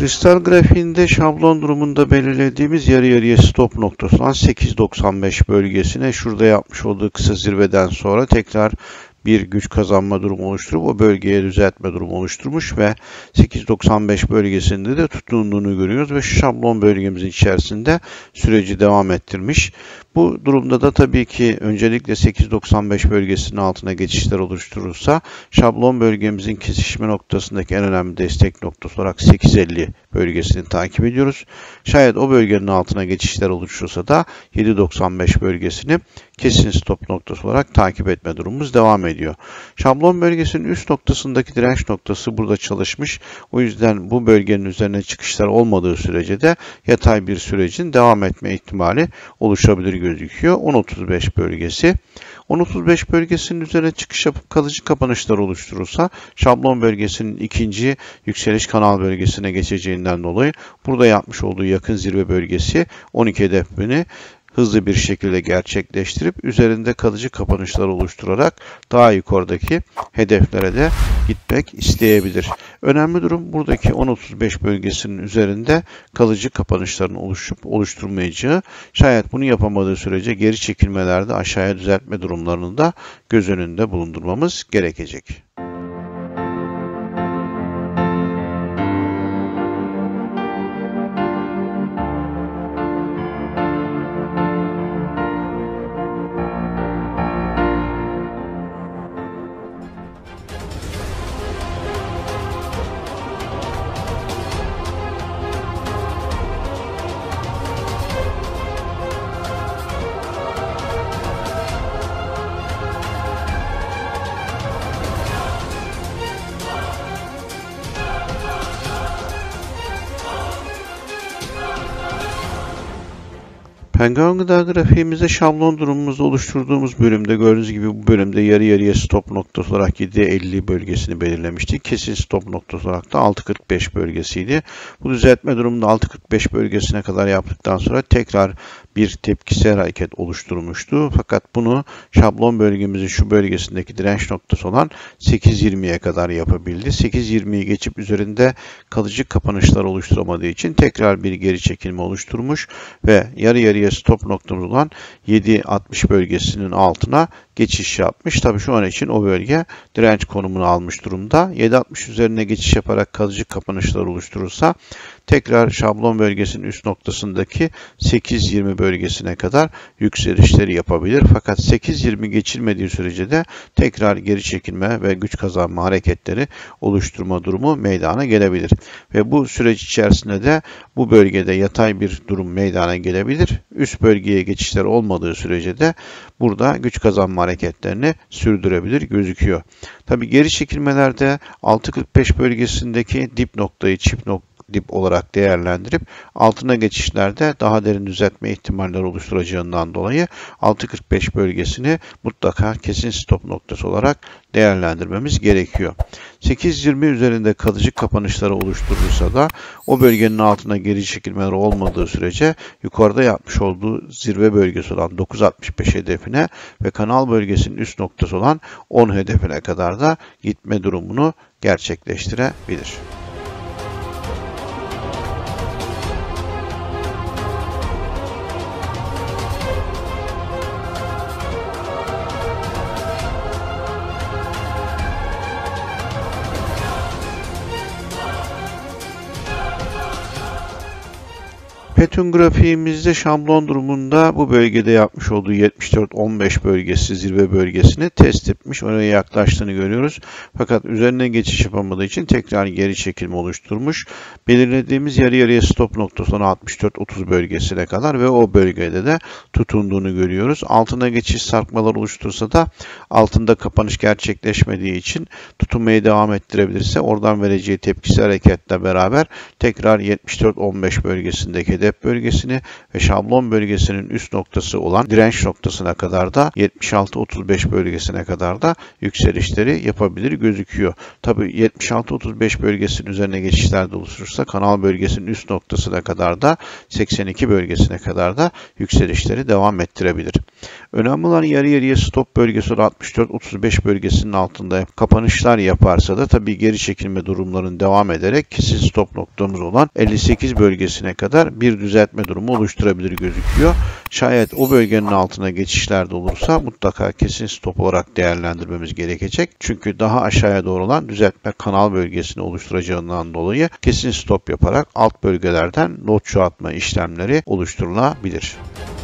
Kristal grafiğinde şablon durumunda belirlediğimiz yarı yarıya stop noktası olan 8.95 bölgesine şurada yapmış olduğu kısa zirveden sonra tekrar bir güç kazanma durumu oluşturup o bölgeye düzeltme durumu oluşturmuş ve 8.95 bölgesinde de tutunduğunu görüyoruz ve şablon bölgemizin içerisinde süreci devam ettirmiş. Bu durumda da tabii ki öncelikle 8.95 bölgesinin altına geçişler oluşturursa şablon bölgemizin kesişme noktasındaki en önemli destek noktası olarak 8.50 bölgesini takip ediyoruz. Şayet o bölgenin altına geçişler oluşursa da 7.95 bölgesini kesin stop noktası olarak takip etme durumumuz devam ediyor. Şablon bölgesinin üst noktasındaki direnç noktası burada çalışmış. O yüzden bu bölgenin üzerine çıkışlar olmadığı sürece de yatay bir sürecin devam etme ihtimali oluşabilir gözüküyor. 10.35 bölgesi. 10.35 bölgesinin üzerine çıkış yapıp kalıcı kapanışlar oluşturursa şablon bölgesinin ikinci yükseliş kanal bölgesine geçeceğinden dolayı burada yapmış olduğu yakın zirve bölgesi 12 hedefini hızlı bir şekilde gerçekleştirip üzerinde kalıcı kapanışlar oluşturarak daha yukarıdaki hedeflere de gitmek isteyebilir. Önemli durum buradaki 10.35 bölgesinin üzerinde kalıcı kapanışların oluşup oluşturmayacağı. Şayet bunu yapamadığı sürece geri çekilmelerde aşağıya düzeltme durumlarını da göz önünde bulundurmamız gerekecek. Pentagon Gıda grafiğimizde şablon durumumuzu oluşturduğumuz bölümde gördüğünüz gibi bu bölümde yarı yarıya stop noktası olarak 7.50 bölgesini belirlemiştik. Kesin stop noktası olarak da 6.45 bölgesiydi. Bu düzeltme durumunda 6.45 bölgesine kadar yaptıktan sonra tekrar bir tepkisel hareket oluşturmuştu. Fakat bunu şablon bölgemizin şu bölgesindeki direnç noktası olan 8.20'ye kadar yapabildi. 8.20'yi geçip üzerinde kalıcı kapanışlar oluşturamadığı için tekrar bir geri çekilme oluşturmuş ve yarı yarıya stop noktamız olan 7.60 bölgesinin altına geçiş yapmış. Tabii şu an için o bölge direnç konumunu almış durumda. 7.60 üzerine geçiş yaparak kalıcı kapanışlar oluşturursa tekrar şablon bölgesinin üst noktasındaki 8.20 bölgesine kadar yükselişleri yapabilir. Fakat 8.20 geçilmediği sürece de tekrar geri çekilme ve güç kazanma hareketleri oluşturma durumu meydana gelebilir. Ve bu süreç içerisinde de bu bölgede yatay bir durum meydana gelebilir. Üst bölgeye geçişler olmadığı sürece de burada güç kazanma hareketlerini sürdürebilir gözüküyor. Tabi geri çekilmelerde 6.45 bölgesindeki dip noktayı çift dip olarak değerlendirip altına geçişlerde daha derin düzeltme ihtimalleri oluşturacağından dolayı 6.45 bölgesini mutlaka kesin stop noktası olarak değerlendirmemiz gerekiyor. 8.20 üzerinde kalıcı kapanışları oluşturursa da o bölgenin altına geri çekilmeleri olmadığı sürece yukarıda yapmış olduğu zirve bölgesi olan 9.65 hedefine ve kanal bölgesinin üst noktası olan 10 hedefine kadar da gitme durumunu gerçekleştirebilir. Petun grafiğimizde şablon durumunda bu bölgede yapmış olduğu 74-15 bölgesi zirve bölgesini test etmiş. Oraya yaklaştığını görüyoruz. Fakat üzerine geçiş yapamadığı için tekrar geri çekilme oluşturmuş. Belirlediğimiz yarı yarıya stop noktası 64-30 bölgesine kadar ve o bölgede de tutunduğunu görüyoruz. Altına geçiş sarkmalar oluştursa da altında kapanış gerçekleşmediği için tutunmaya devam ettirebilirse oradan vereceği tepkisi hareketle beraber tekrar 74-15 bölgesindeki hedef hedef bölgesini ve şablon bölgesinin üst noktası olan direnç noktasına kadar da 76-35 bölgesine kadar da yükselişleri yapabilir gözüküyor. Tabi 76-35 bölgesinin üzerine geçişler de oluşursa kanal bölgesinin üst noktasına kadar da 82 bölgesine kadar da yükselişleri devam ettirebilir. Önemli olan yarı yarıya stop bölgesi olan 64-35 bölgesinin altında kapanışlar yaparsa da tabii geri çekilme durumlarının devam ederek kesin stop noktamız olan 58 bölgesine kadar bir düzeltme durumu oluşturabilir gözüküyor. Şayet o bölgenin altına geçişler de olursa mutlaka kesin stop olarak değerlendirmemiz gerekecek. Çünkü daha aşağıya doğru olan düzeltme kanal bölgesini oluşturacağından dolayı kesin stop yaparak alt bölgelerden lot çoğaltma işlemleri oluşturulabilir.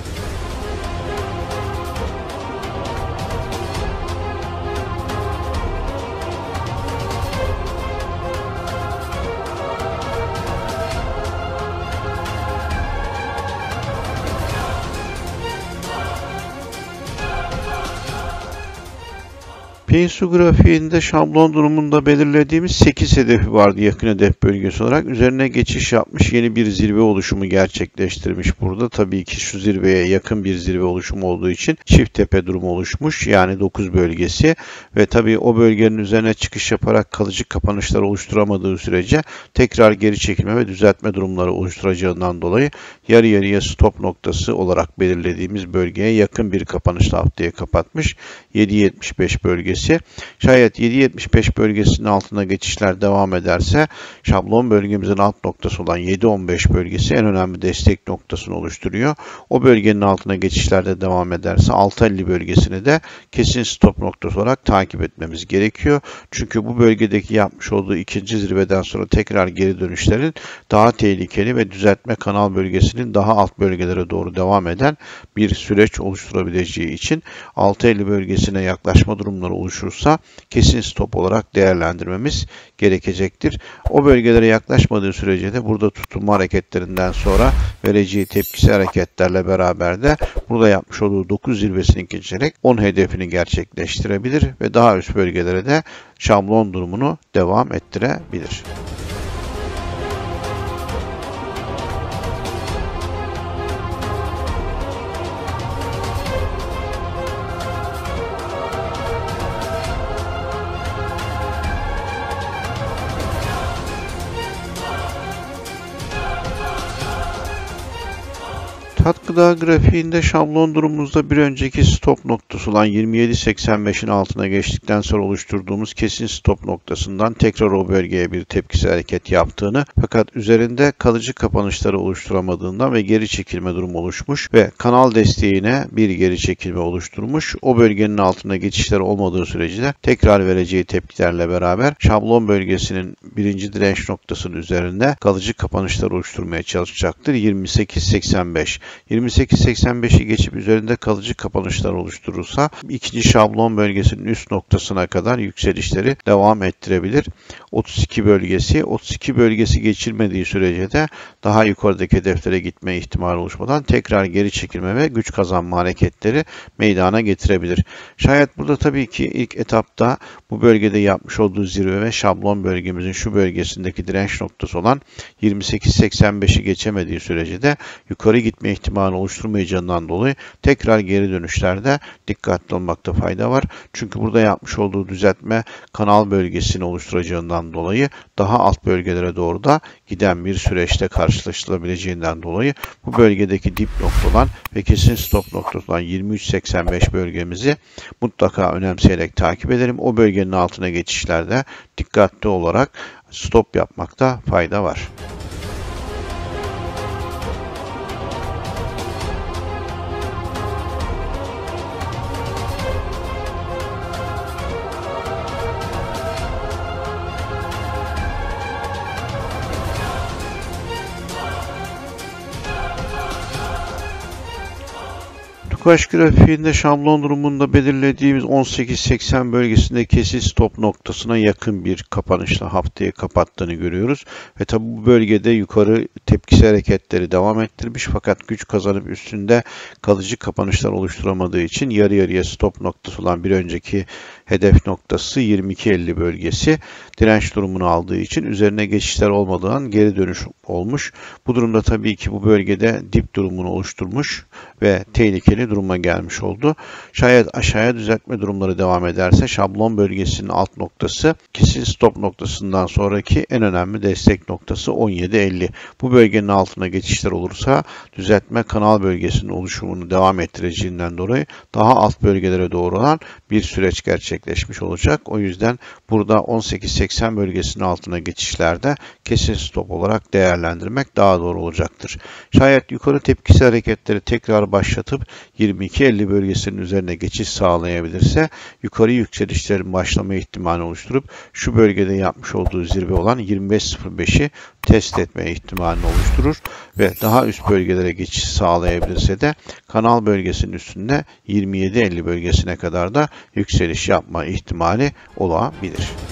Pensu grafiğinde şablon durumunda belirlediğimiz 8 hedefi vardı yakın hedef bölgesi olarak. Üzerine geçiş yapmış, yeni bir zirve oluşumu gerçekleştirmiş burada. Tabii ki şu zirveye yakın bir zirve oluşumu olduğu için çift tepe durumu oluşmuş. Yani 9 bölgesi ve tabii o bölgenin üzerine çıkış yaparak kalıcı kapanışlar oluşturamadığı sürece tekrar geri çekilme ve düzeltme durumları oluşturacağından dolayı yarı yarıya stop noktası olarak belirlediğimiz bölgeye yakın bir kapanışla haftayı kapatmış. 7.75 bölgesi. Şayet 7.75 bölgesinin altına geçişler devam ederse şablon bölgemizin alt noktası olan 7.15 bölgesi en önemli destek noktasını oluşturuyor. O bölgenin altına geçişler de devam ederse 6.50 bölgesini de kesin stop noktası olarak takip etmemiz gerekiyor. Çünkü bu bölgedeki yapmış olduğu ikinci zirveden sonra tekrar geri dönüşlerin daha tehlikeli ve düzeltme kanal bölgesinin daha alt bölgelere doğru devam eden bir süreç oluşturabileceği için 6.50 bölgesine yaklaşma durumları oluşursa kesin stop olarak değerlendirmemiz gerekecektir. O bölgelere yaklaşmadığı sürece de burada tutunma hareketlerinden sonra vereceği tepkisi hareketlerle beraber de burada yapmış olduğu 9 zirvesini geçerek 10 hedefini gerçekleştirebilir ve daha üst bölgelere de şablon durumunu devam ettirebilir. Tat gıda grafiğinde şablon durumumuzda bir önceki stop noktası olan 27.85'in altına geçtikten sonra oluşturduğumuz kesin stop noktasından tekrar o bölgeye bir tepkisi hareket yaptığını fakat üzerinde kalıcı kapanışları oluşturamadığından ve geri çekilme durumu oluşmuş ve kanal desteğine bir geri çekilme oluşturmuş. O bölgenin altına geçişler olmadığı sürece de tekrar vereceği tepkilerle beraber şablon bölgesinin birinci direnç noktasının üzerinde kalıcı kapanışlar oluşturmaya çalışacaktır. 28.85. 28.85'i geçip üzerinde kalıcı kapanışlar oluşturursa ikinci şablon bölgesinin üst noktasına kadar yükselişleri devam ettirebilir. 32 bölgesi geçilmediği sürece de daha yukarıdaki hedeflere gitme ihtimali oluşmadan tekrar geri çekilme ve güç kazanma hareketleri meydana getirebilir. Şayet burada tabii ki ilk etapta bu bölgede yapmış olduğu zirve ve şablon bölgemizin şu bölgesindeki direnç noktası olan 28.85'i geçemediği sürece de yukarı gitme ihtimali oluşturmayacağından dolayı tekrar geri dönüşlerde dikkatli olmakta fayda var. Çünkü burada yapmış olduğu düzeltme kanal bölgesini oluşturacağından dolayı daha alt bölgelere doğru da giden bir süreçte karşılaşılabileceğinden dolayı bu bölgedeki dip nokta olan ve kesin stop noktası olan 23.85 bölgemizi mutlaka önemseyerek takip edelim. O bölgenin altına geçişlerde dikkatli olarak stop yapmakta fayda var. Tukaş grafiğinde şablon durumunda belirlediğimiz 18.80 bölgesinde kesin stop noktasına yakın bir kapanışla haftayı kapattığını görüyoruz. Ve tabi bu bölgede yukarı tepkisi hareketleri devam ettirmiş fakat güç kazanıp üstünde kalıcı kapanışlar oluşturamadığı için yarı yarıya stop noktası olan bir önceki hedef noktası 22.50 bölgesi. Direnç durumunu aldığı için üzerine geçişler olmadan geri dönüş olmuş. Bu durumda tabii ki bu bölgede dip durumunu oluşturmuş ve tehlikeli duruma gelmiş oldu. Şayet aşağıya düzeltme durumları devam ederse şablon bölgesinin alt noktası kesin stop noktasından sonraki en önemli destek noktası 17.50. Bu bölgenin altına geçişler olursa düzeltme kanal bölgesinin oluşumunu devam ettireceğinden dolayı daha alt bölgelere doğru olan bir süreç gerçekleşmiş olacak. O yüzden burada 18.80 bölgesinin altına geçişlerde kesin stop olarak değerlendirmek daha doğru olacaktır. Şayet yukarı tepkisi hareketleri tekrar başlatıp 22.50 bölgesinin üzerine geçiş sağlayabilirse yukarı yükselişlerin başlama ihtimali oluşturup şu bölgede yapmış olduğu zirve olan 25.05'i test etme ihtimalini oluşturur ve daha üst bölgelere geçiş sağlayabilirse de kanal bölgesinin üstünde 27.50 bölgesine kadar da yükseliş yapma ihtimali olabilir.